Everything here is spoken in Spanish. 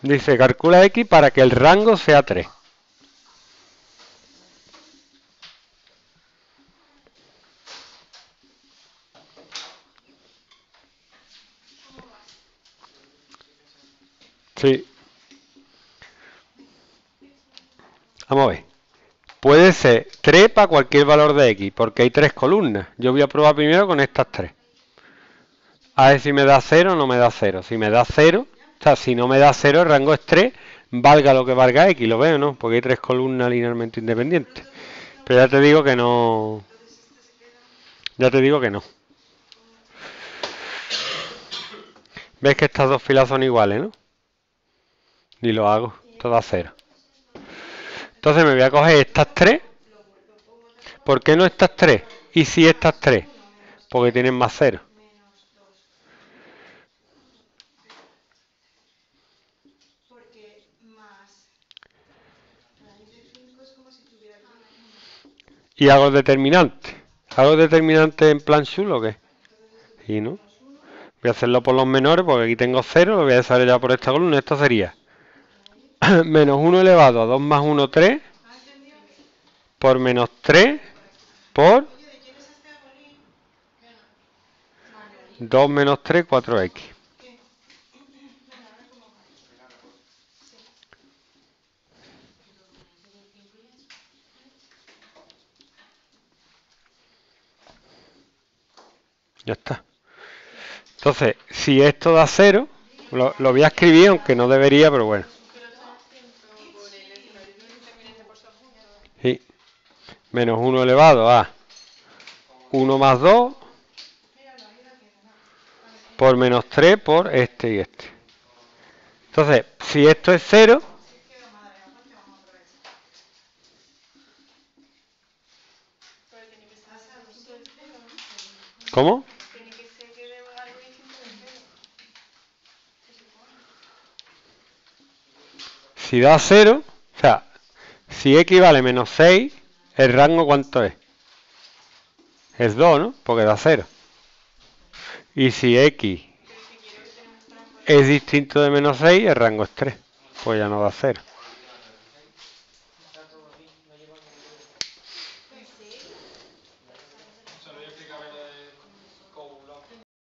Dice, calcula X para que el rango sea 3. Sí. Vamos a ver. Puede ser 3 para cualquier valor de X, porque hay 3 columnas. Yo voy a probar primero con estas 3. A ver si me da 0 o no me da 0. Si me da 0, o sea, si no me da 0, el rango es 3, valga lo que valga X, lo veo, ¿no? Porque hay 3 columnas linealmente independientes. Pero ya te digo que no. Ya te digo que no. ¿Ves que estas dos filas son iguales, no? Y lo hago, todo a 0. Entonces me voy a coger estas 3. ¿Por qué no estas 3? ¿Y si estas 3? Porque tienen más 0. Y hago determinante. ¿Hago determinante en plan chulo o qué? Y no. Voy a hacerlo por los menores porque aquí tengo 0. Lo voy a desarrollar por esta columna. Esto sería menos 1 elevado a 2 más 1, 3. Por menos 3 por 2 menos 3, 4x. Ya está. Entonces, si esto da 0, lo voy a escribir, aunque no debería, pero bueno. Sí. Menos 1 elevado a 1 más 2 por menos 3 por este y este. Entonces, si esto es 0, ¿cómo? Si da 0, o sea, si x vale menos 6, ¿el rango cuánto es? Es 2, ¿no? Porque da 0. Y si x es distinto de menos 6, el rango es 3. Pues ya no da 0.